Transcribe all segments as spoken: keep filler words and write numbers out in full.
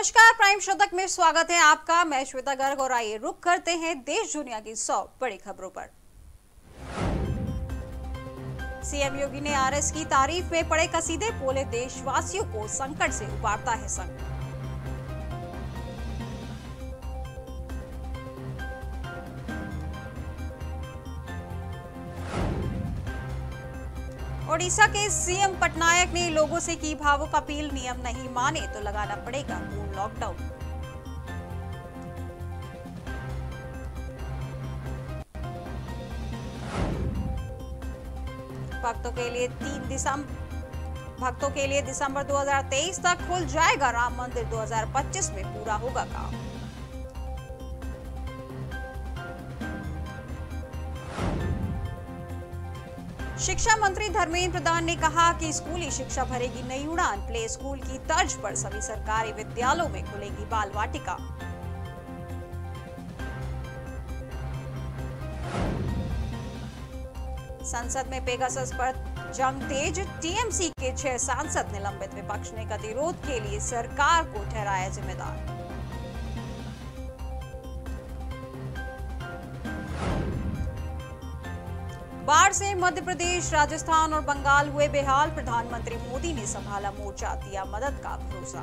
नमस्कार, प्राइम शतक में स्वागत है आपका। मैं श्वेता गर्ग और आइए रुक करते हैं देश दुनिया की सौ बड़ी खबरों पर। सीएम योगी ने आरएस की तारीफ में पड़े कसीदे, बोले देशवासियों को संकट से उबारता है संघ। ओडिशा के सीएम पटनायक ने लोगों से की भावुक अपील, नियम नहीं माने तो लगाना पड़ेगा पूर्ण लॉकडाउन। भक्तों के लिए तीन दिसंबर भक्तों के लिए दिसंबर दो हज़ार तेईस तक खुल जाएगा राम मंदिर, दो हज़ार पच्चीस में पूरा होगा काम। शिक्षा मंत्री धर्मेंद्र प्रधान ने कहा कि स्कूली शिक्षा भरेगी नई उड़ान, प्ले स्कूल की तर्ज पर सभी सरकारी विद्यालयों में खुलेगी बाल वाटिका। संसद में पेगासस पर जंग तेज, टीएमसी के छह सांसद निलंबित, विपक्ष ने गतिरोध के लिए सरकार को ठहराया जिम्मेदार। बाढ़ से मध्य प्रदेश, राजस्थान और बंगाल हुए बेहाल, प्रधानमंत्री मोदी ने संभाला मोर्चा, दिया मदद का भरोसा।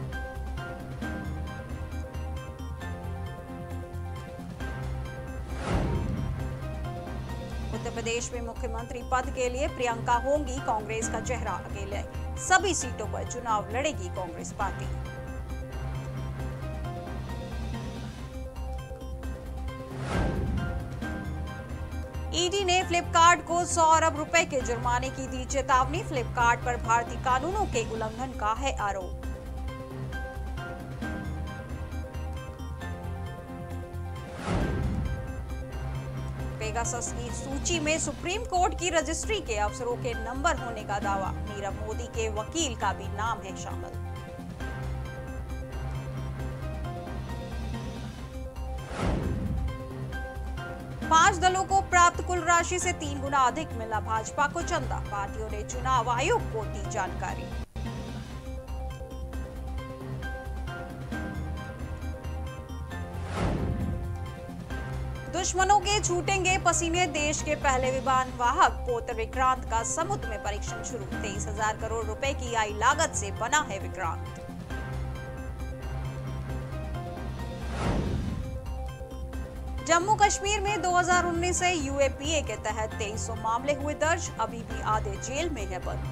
उत्तर प्रदेश में मुख्यमंत्री पद के लिए प्रियंका होंगी कांग्रेस का चेहरा, अकेले सभी सीटों पर चुनाव लड़ेगी कांग्रेस पार्टी। ईडी ने फ्लिपकार्ट को सौ अरब रुपए के जुर्माने की दी चेतावनी, फ्लिपकार्ट पर भारतीय कानूनों के उल्लंघन का है आरोप। पेगासस की सूची में सुप्रीम कोर्ट की रजिस्ट्री के अफसरों के नंबर होने का दावा, नीरव मोदी के वकील का भी नाम है शामिल। पांच दलों को प्राप्त कुल राशि से तीन गुना अधिक मिला भाजपा को चंदा, पार्टियों ने चुनाव आयोग को दी जानकारी। दुश्मनों के छूटेंगे पसीने, देश के पहले विमान वाहक पोत विक्रांत का समुद्र में परीक्षण शुरू, तेईस हजार करोड़ रुपए की आई लागत से बना है विक्रांत। जम्मू कश्मीर में दो हज़ार उन्नीस से यूएपीए के तहत तेईस सौ मामले हुए दर्ज, अभी भी आधे जेल में है बंद।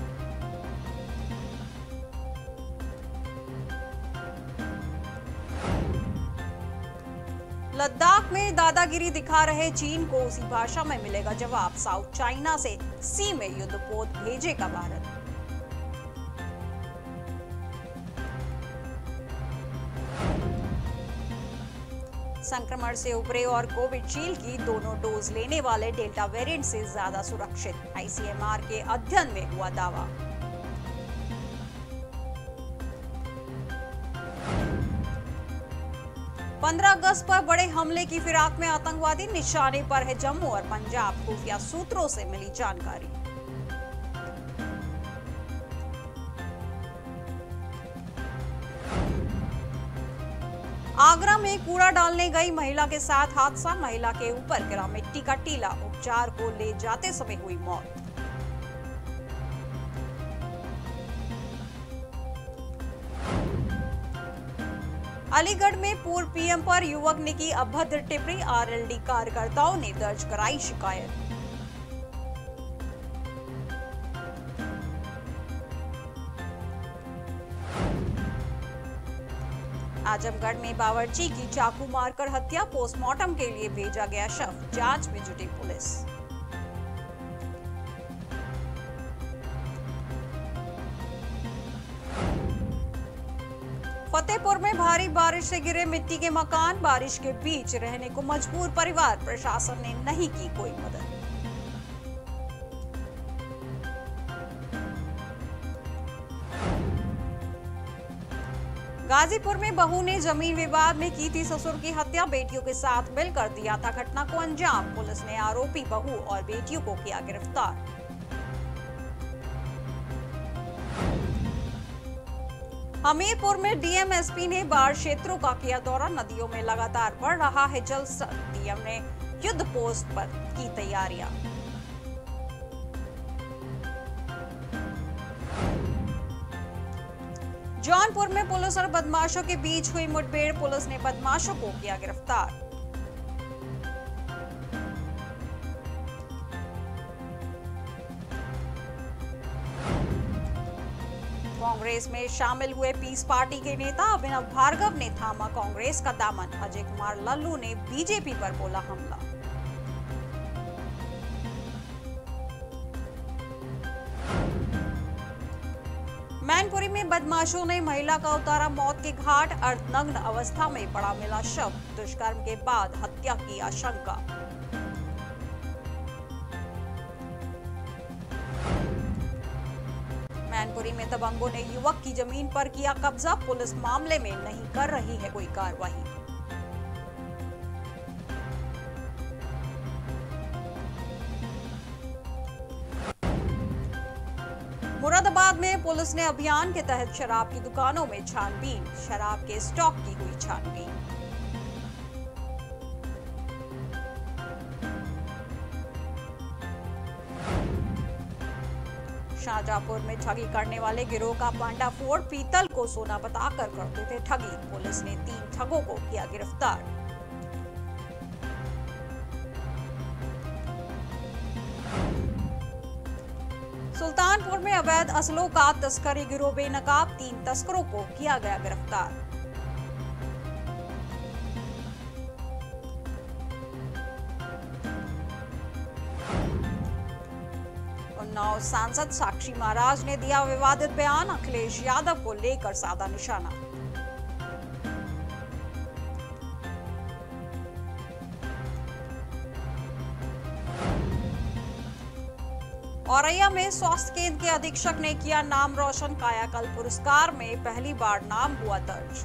लद्दाख में दादागिरी दिखा रहे चीन को उसी भाषा में मिलेगा जवाब, साउथ चाइना से सी में युद्धपोत भेजेगा भारत। संक्रमण से उबरे और कोविशील्ड की दोनों डोज लेने वाले डेल्टा वेरिएंट से ज्यादा सुरक्षित, आईसीएमआर के अध्ययन में हुआ दावा। पंद्रह अगस्त पर बड़े हमले की फिराक में आतंकवादी, निशाने पर है जम्मू और पंजाब, खुफिया सूत्रों से मिली जानकारी। आगरा में कूड़ा डालने गई महिला के साथ हादसा, महिला के ऊपर गिरा मिट्टी का टीला, उपचार को ले जाते समय हुई मौत। अलीगढ़ में पूर्व पीएम पर युवक ने की अभद्र टिप्पणी, आरएलडी कार्यकर्ताओं ने दर्ज कराई शिकायत। आजमगढ़ में बावर्ची की चाकू मारकर हत्या, पोस्टमार्टम के लिए भेजा गया शव, जांच में जुटी पुलिस। फतेहपुर में भारी बारिश से गिरे मिट्टी के मकान, बारिश के बीच रहने को मजबूर परिवार, प्रशासन ने नहीं की कोई मदद। गाजीपुर में बहू ने जमीन विवाद में की थी ससुर की हत्या, बेटियों के साथ मिलकर दिया था घटना को अंजाम, पुलिस ने आरोपी बहू और बेटियों को किया गिरफ्तार। हमीरपुर में डीएम एसपी ने बाढ़ क्षेत्रों का किया दौरा। नदियों में लगातार बढ़ रहा है जल स्तर। डीएम ने युद्ध पोस्ट पर की तैयारियां। जौनपुर में पुलिस और बदमाशों के बीच हुई मुठभेड़। पुलिस ने बदमाशों को किया गिरफ्तार। कांग्रेस में शामिल हुए पीस पार्टी के नेता अभिनव भार्गव ने थामा कांग्रेस का दामन। अजय कुमार लल्लू ने बीजेपी पर बोला हमला। मैनपुरी में बदमाशों ने महिला का उतारा मौत के घाट। अर्धनग्न अवस्था में पड़ा मिला शव। दुष्कर्म के बाद हत्या की आशंका। मैनपुरी में दबंगों ने युवक की जमीन पर किया कब्जा। पुलिस मामले में नहीं कर रही है कोई कार्रवाई। मुरादाबाद में पुलिस ने अभियान के तहत शराब की दुकानों में छानबीन। शराब के स्टॉक की हुई छानबीन। शाहजहांपुर में ठगी करने वाले गिरोह का पांडाफोड़। पीतल को सोना बताकर करते थे ठगी। पुलिस ने तीन ठगों को किया गिरफ्तार। सुल्तानपुर में अवैध असलों का तस्करी गिरोह बेनकाब। तीन तस्करों को किया गया गिरफ्तार। उन्नाव सांसद साक्षी महाराज ने दिया विवादित बयान। अखिलेश यादव को लेकर साधा निशाना। औरैया में स्वास्थ्य केंद्र के अधीक्षक ने किया नाम रोशन। कायाकल्प पुरस्कार में पहली बार नाम हुआ दर्ज।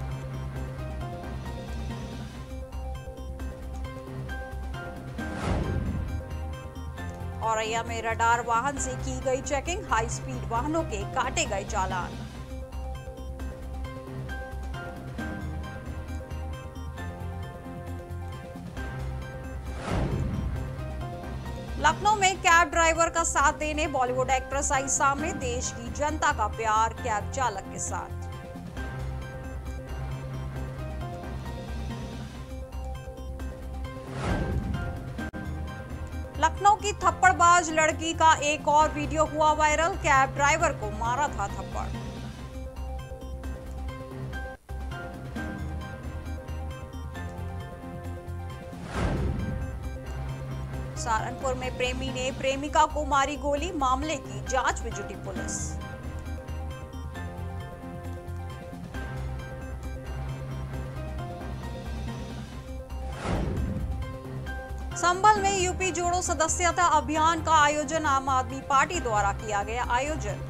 औरैया में रडार वाहन से की गई चेकिंग। हाई स्पीड वाहनों के काटे गए चालान। लखनऊ में कैब ड्राइवर का साथ देने बॉलीवुड एक्ट्रेस आई सामने। देश की जनता का प्यार कैब चालक के साथ। लखनऊ की थप्पड़बाज लड़की का एक और वीडियो हुआ वायरल। कैब ड्राइवर को मारा था थप्पड़। सहारनपुर में प्रेमी ने प्रेमिका को मारी गोली। मामले की जांच में जुटी पुलिस। संभल में यूपी जोड़ो सदस्यता अभियान का आयोजन। आम आदमी पार्टी द्वारा किया गया आयोजन।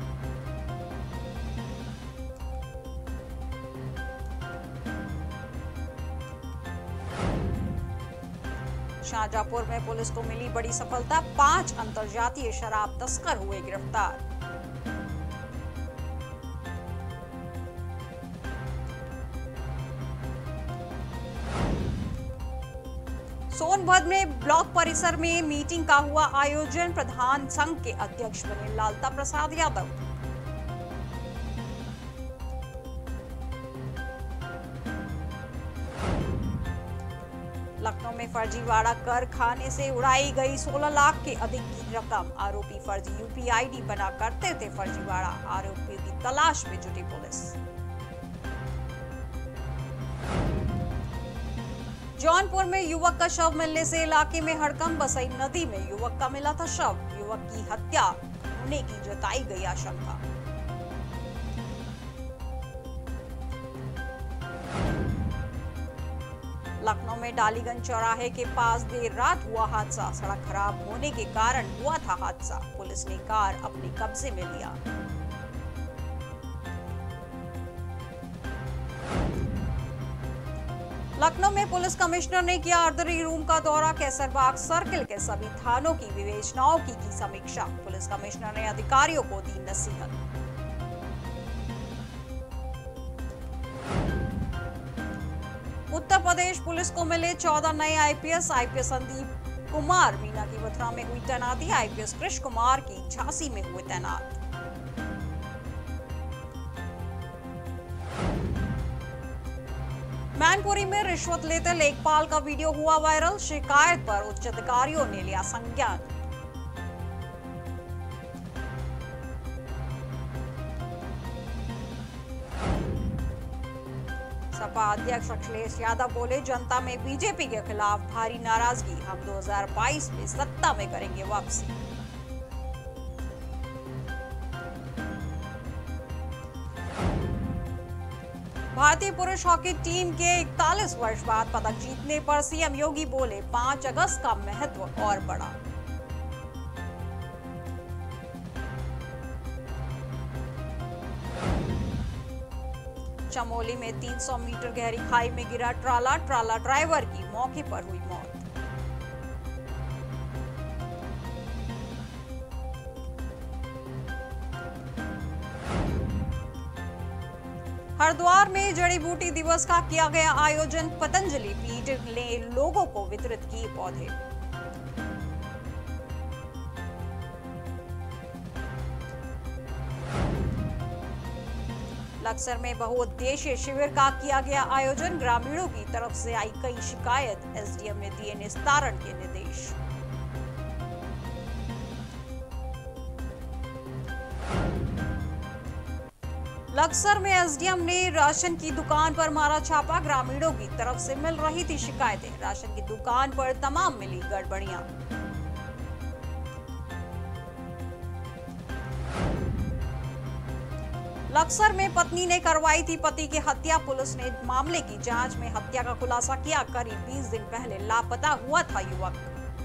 शाहजहांपुर में पुलिस को मिली बड़ी सफलता। पांच अंतर्राज्यीय शराब तस्कर हुए गिरफ्तार। सोनभद्र में ब्लॉक परिसर में मीटिंग का हुआ आयोजन। प्रधान संघ के अध्यक्ष बने लालता प्रसाद यादव। लखनऊ में फर्जीवाड़ा कर खाने से उड़ाई गई सोलह लाख के अधिक की रकम। आरोपी फर्जी यूपीआईडी बना करते थे फर्जीवाड़ा। आरोपियों की तलाश में जुटी पुलिस। जौनपुर में युवक का शव मिलने से इलाके में हड़कंप। बसई नदी में युवक का मिला था शव। युवक की हत्या होने की जताई गई आशंका। लखनऊ में डालीगंज चौराहे के पास देर रात हुआ हादसा। सड़क खराब होने के कारण हुआ था हादसा। पुलिस ने कार अपने कब्जे में लिया। लखनऊ में पुलिस कमिश्नर ने किया अर्दरी रूम का दौरा। कैसरबाग सर्किल के सभी थानों की विवेचनाओं की की समीक्षा। पुलिस कमिश्नर ने अधिकारियों को दी नसीहत। प्रदेश पुलिस को मिले चौदह नए आईपीएस। आईपीएस संदीप कुमार मीना की मथुरा में हुई तैनाती। आईपीएस कृष्ण कुमार की झांसी में हुए तैनात। मैनपुरी में रिश्वत लेते लेखपाल का वीडियो हुआ वायरल। शिकायत पर उच्च अधिकारियों ने लिया संज्ञान। सपा अध्यक्ष अखिलेश यादव बोले, जनता में बीजेपी के खिलाफ भारी नाराजगी। हम दो हज़ार बाईस में सत्ता में करेंगे वापसी। भारतीय पुरुष हॉकी टीम के इकतालीस वर्ष बाद पदक जीतने पर सीएम योगी बोले, पाँच अगस्त का महत्व और बढ़ा। चमोली में तीन सौ मीटर गहरी खाई में गिरा ट्राला। ट्राला ड्राइवर की मौके पर हुई मौत। हरिद्वार में जड़ी बूटी दिवस का किया गया आयोजन। पतंजलि पीठ ने लोगों को वितरित किए पौधे। लक्सर में बहुउद्देशीय शिविर का किया गया आयोजन। ग्रामीणों की तरफ से आई कई शिकायत। एसडीएम ने दिए निस्तारण के निर्देश। लक्सर में एसडीएम ने राशन की दुकान पर मारा छापा। ग्रामीणों की तरफ से मिल रही थी शिकायतें। राशन की दुकान पर तमाम मिली गड़बड़ियां। लक्सर में पत्नी ने करवाई थी पति की हत्या। पुलिस ने मामले की जांच में हत्या का खुलासा किया। करीब बीस दिन पहले लापता हुआ था युवक।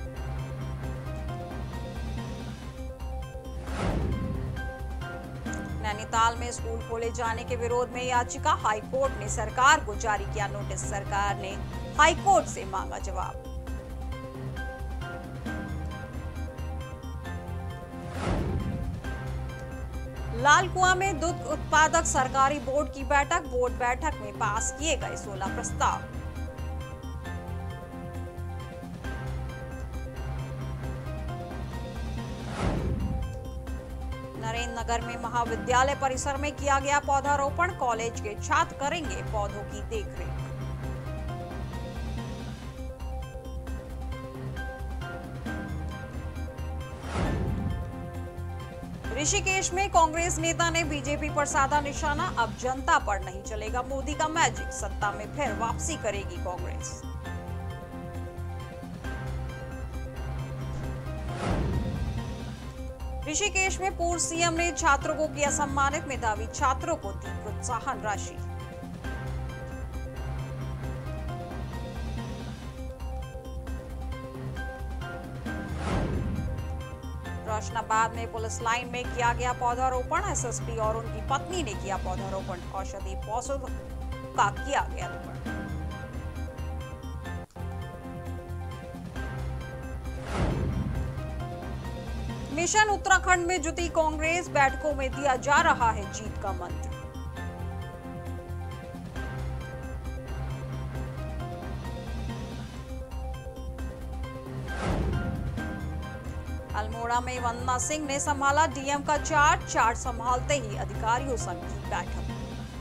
नैनीताल में स्कूल खोले जाने के विरोध में याचिका। हाईकोर्ट ने सरकार को जारी किया नोटिस। सरकार ने हाईकोर्ट से मांगा जवाब। लालकुआं में दूध उत्पादक सरकारी बोर्ड की बैठक। बोर्ड बैठक में पास किए गए सोलह प्रस्ताव। नरेंद्र नगर में महाविद्यालय परिसर में किया गया पौधारोपण। कॉलेज के छात्र करेंगे पौधों की देखरेख। ऋषिकेश में कांग्रेस नेता ने बीजेपी पर साधा निशाना। अब जनता पर नहीं चलेगा मोदी का मैजिक। सत्ता में फिर वापसी करेगी कांग्रेस। ऋषिकेश में पूर्व सीएम ने छात्रों को किया सम्मानित। मेधावी छात्रों को दी प्रोत्साहन राशि। रोशनाबाद में पुलिस लाइन में किया गया पौधारोपण। एसएसपी और उनकी पत्नी ने किया पौधारोपण। औषधि पौधों का किया गया रोपण। मिशन उत्तराखंड में जुटी कांग्रेस। बैठकों में दिया जा रहा है जीत का मंत्र। अल्मोड़ा में वंदना सिंह ने संभाला डीएम का चार्ज। चार्ज संभालते ही अधिकारियों संग की बैठक।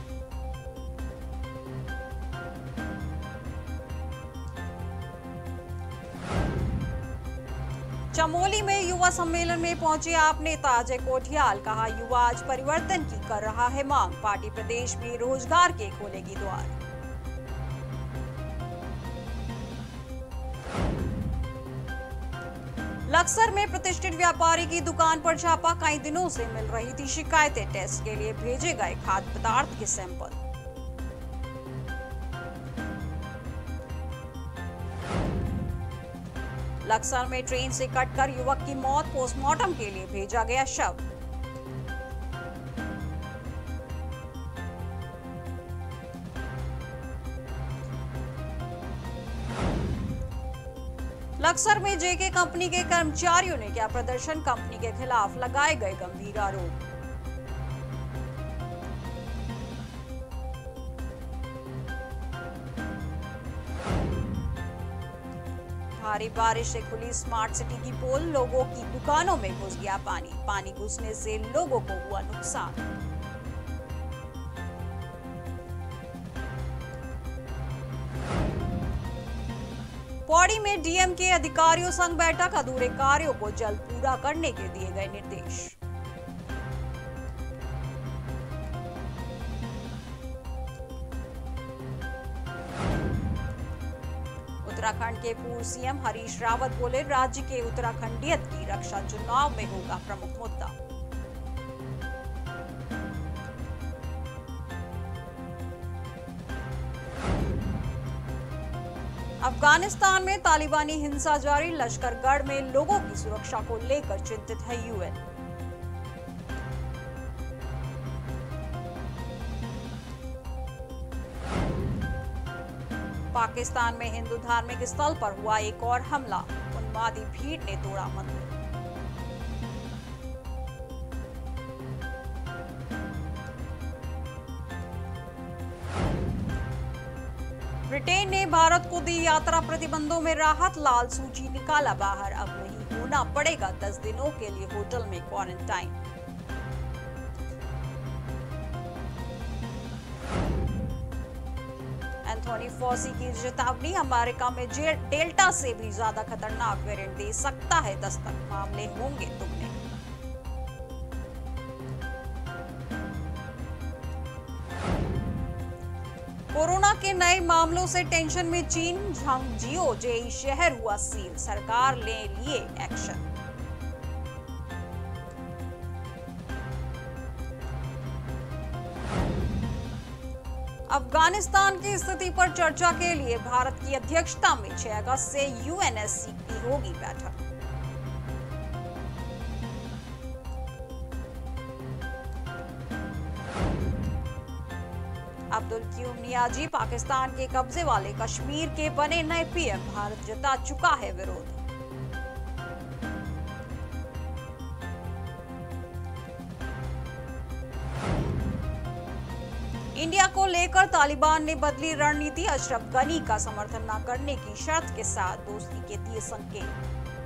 चमोली में युवा सम्मेलन में पहुंचे आप नेता अजय कोठियाल। कहा, युवा आज परिवर्तन की कर रहा है मांग। पार्टी प्रदेश में रोजगार के खोलेगी द्वार। लक्सर में प्रतिष्ठित व्यापारी की दुकान पर छापा। कई दिनों से मिल रही थी शिकायतें। टेस्ट के लिए भेजे गए खाद्य पदार्थ के सैंपल। लक्सर में ट्रेन से कटकर युवक की मौत। पोस्टमार्टम के लिए भेजा गया शव। लक्सर में जेके कंपनी के कर्मचारियों ने किया प्रदर्शन। कंपनी के खिलाफ लगाए गए गंभीर आरोप। भारी बारिश से खुली स्मार्ट सिटी की पोल, लोगों की दुकानों में घुस गया पानी पानी घुसने से लोगों को हुआ नुकसान। पौड़ी में डीएम के अधिकारियों संग बैठक, अधूरे कार्यों को जल्द पूरा करने के दिए गए निर्देश। उत्तराखंड के पूर्व सीएम हरीश रावत बोले, राज्य के उत्तराखंडियत की रक्षा चुनाव में होगा प्रमुख मुद्दा। अफगानिस्तान में तालिबानी हिंसा जारी, लश्करगढ़ में लोगों की सुरक्षा को लेकर चिंतित है यूएन। पाकिस्तान में हिंदू धार्मिक स्थल पर हुआ एक और हमला, उन्मादी भीड़ ने तोड़ा मंदिर। ब्रिटेन ने भारत को दी यात्रा प्रतिबंधों में राहत, लाल सूची निकाला बाहर, अब नहीं होना पड़ेगा दस दिनों के लिए होटल में क्वारंटाइन। एंथोनी फॉसी की चेतावनी, अमेरिका में डेल्टा से भी ज्यादा खतरनाक वेरिएंट दे सकता है दस्तक, मामले होंगे दुगने। कोरोना के नए मामलों से टेंशन में चीन, झांगजियो जेई शहर हुआ सील, सरकार ले लिए एक्शन। अफगानिस्तान की स्थिति पर चर्चा के लिए भारत की अध्यक्षता में छह अगस्त से यूएनएससी की होगी बैठक। अब्दुल क्यूम नियाजी पाकिस्तान के कब्जे वाले कश्मीर के बने नए पीएम, भारत जता चुका है विरोध। इंडिया को लेकर तालिबान ने बदली रणनीति, अशरफ गनी का समर्थन न करने की शर्त के साथ दोस्ती के दिए संकेत।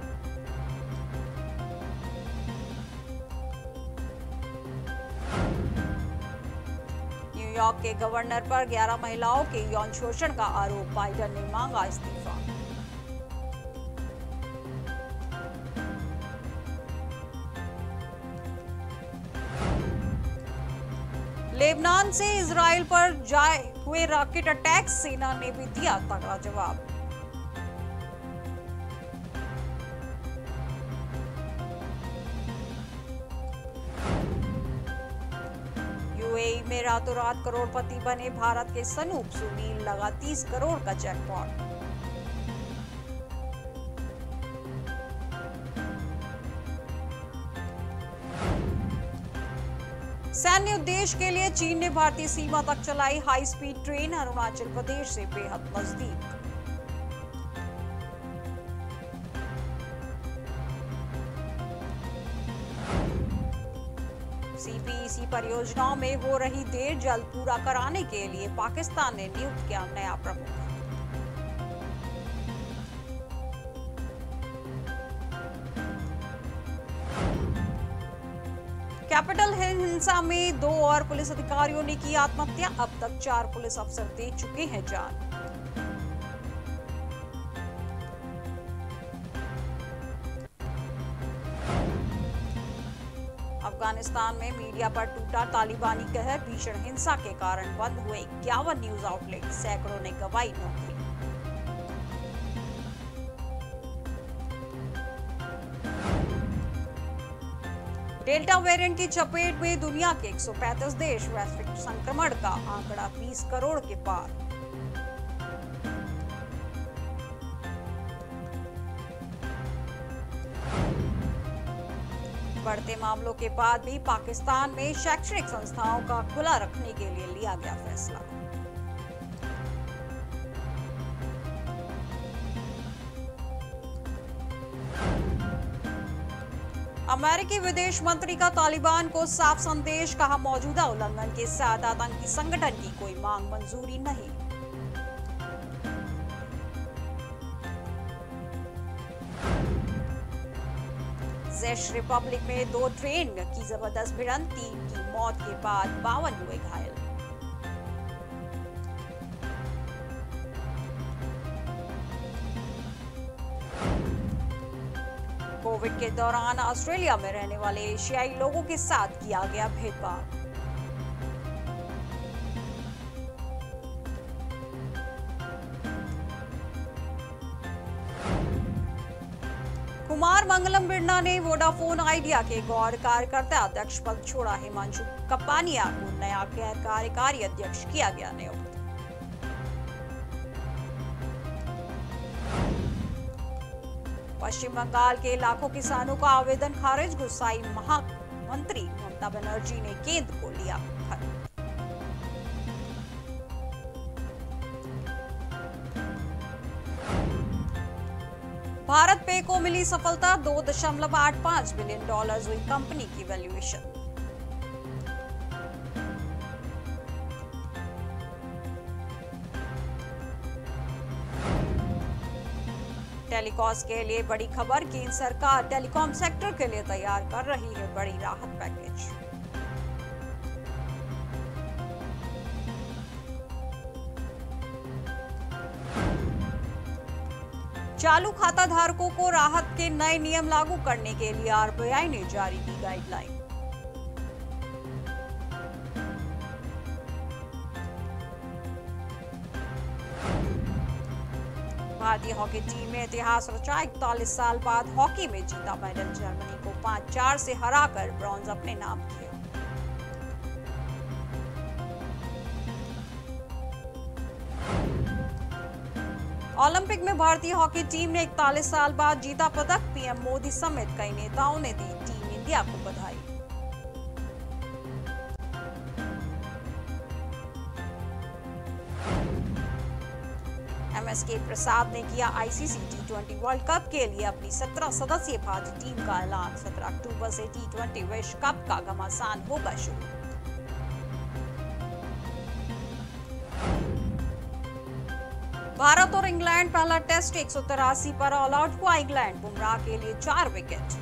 न्यूयॉर्क के गवर्नर पर ग्यारह महिलाओं के यौन शोषण का आरोप, बाइडेन ने मांगा इस्तीफा। लेबनान से इजराइल पर जाए हुए रॉकेट अटैक, सेना ने भी दिया तगड़ा जवाब। यूएई में रातों रात करोड़पति बने भारत के सनूप सुनील, लगा तीस करोड़ का जैकपॉट। सैन्य उद्देश्य के लिए चीन ने भारतीय सीमा तक चलाई high speed train, Arunachal Pradesh से बेहद नजदीक। सीपीईसी परियोजनाओं में हो रही देर, जल्द पूरा कराने के लिए पाकिस्तान ने नियुक्त किया नया प्रमुख। कैपिटल हिल हिंसा में दो और पुलिस अधिकारियों ने की आत्महत्या, अब तक चार पुलिस अफसर दे चुके हैं जान। अफगानिस्तान में मीडिया पर टूटा तालिबानी कहर, भीषण हिंसा के कारण बंद हुए इक्यावन न्यूज आउटलेट, सैकड़ों ने गंवाई नौकरी। डेल्टा वेरिएंट की चपेट में दुनिया के एक सौ पैंतीस देश, वैश्विक संक्रमण का आंकड़ा बीस करोड़ के पार। बढ़ते मामलों के बाद भी पाकिस्तान में शैक्षणिक संस्थाओं का खुला रखने के लिए लिया गया फैसला। अमेरिकी विदेश मंत्री का तालिबान को साफ संदेश, कहा मौजूदा उल्लंघन के साथ आतंकी संगठन की कोई मांग मंजूरी नहीं। जेश रिपब्लिक में दो ट्रेन की जबरदस्त भिड़ंत, तीन की मौत के बाद बावन हुए घायल। कोविड के दौरान ऑस्ट्रेलिया में रहने वाले एशियाई लोगों के साथ किया गया भेदभाव। कुमार मंगलम बिरला ने वोडाफोन आइडिया के गौर कार्यकर्ता अध्यक्ष पद छोड़ा। हिमांशु कप्पानिया को नया गैर कार्यकारी अध्यक्ष किया गया नियुक्त। पश्चिम बंगाल के लाखों किसानों का आवेदन खारिज, गुस्साई महामंत्री ममता बनर्जी ने केंद्र को लिया खत। भारत पे को मिली सफलता, दो दशमलव आठ पांच बिलियन डॉलर हुई कंपनी की वैल्यूएशन। टेलीकॉम के लिए बड़ी खबर, केंद्र सरकार टेलीकॉम सेक्टर के लिए तैयार कर रही है बड़ी राहत पैकेज। चालू खाता धारकों को राहत के नए नियम लागू करने के लिए आरबीआई ने जारी की गाइडलाइन। भारतीय हॉकी टीम ने इतिहास रचा, इकतालीस साल बाद हॉकी में जीता मेडल। जर्मनी को पांच चार से हराकर ब्रॉन्ज अपने नाम किया। ओलंपिक में भारतीय हॉकी टीम ने इकतालीस साल बाद जीता पदक। पीएम मोदी समेत कई नेताओं ने दी टीम इंडिया को बधाई। एमएसके प्रसाद ने किया ICC T twenty world cup के लिए अपनी सत्रह सदस्यीय भारतीय टीम का ऐलान। सत्रह अक्टूबर से टी ट्वेंटी विश्व कप का घमासान होगा शुरू। भारत और इंग्लैंड पहला टेस्ट एक सौ तिरासी पर ऑल आउट हुआ इंग्लैंड। बुमराह के लिए चार विकेट।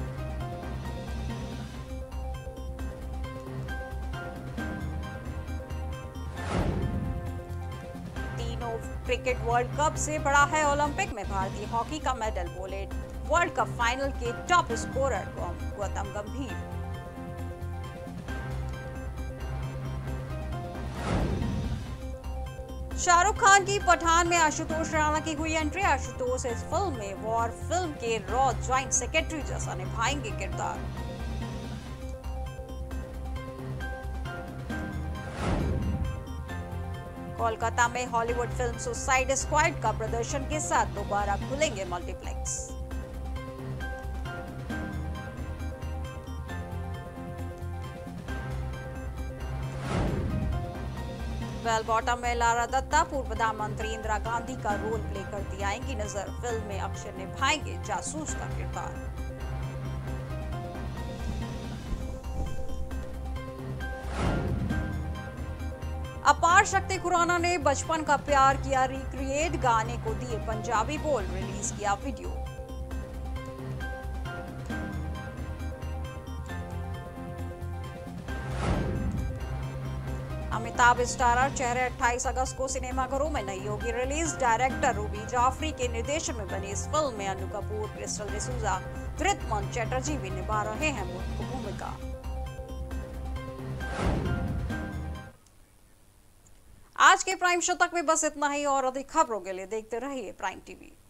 क्रिकेट वर्ल्ड कप से बड़ा है ओलंपिक में भारतीय हॉकी का मेडल, बोले वर्ल्ड कप फाइनल के टॉप स्कोरर गौतम गंभीर। शाहरुख खान की पठान में आशुतोष राणा की हुई एंट्री। आशुतोष इस फिल्म में वॉर फिल्म के रॉ ज्वाइंट सेक्रेटरी जैसा निभाएंगे किरदार। कोलकाता में हॉलीवुड फिल्म सुसाइड स्क्वाड का प्रदर्शन के साथ दोबारा खुलेंगे मल्टीप्लेक्स। बेल बॉटम में लारा दत्ता पूर्व प्रधानमंत्री इंदिरा गांधी का रोल प्ले करती आएंगी नजर। फिल्म में अक्षय निभाएंगे जासूस का किरदार। अपार शक्ति खुराना ने बचपन का प्यार किया रिक्रिएट, गाने को दिए पंजाबी बोल, रिलीज किया वीडियो। अमिताभ स्टारर चेहरे अट्ठाईस अगस्त को सिनेमाघरों में नहीं होगी रिलीज। डायरेक्टर रूबी जाफरी के निर्देशन में बनी इस फिल्म में अनु कपूर, क्रिस्टल डिसूजा, धृतमन चटर्जी भी निभा रहे हैं मुख्य भूमिका। आज के प्राइम शतक में बस इतना ही और अधिक खबरों के लिए देखते रहिए प्राइम टीवी।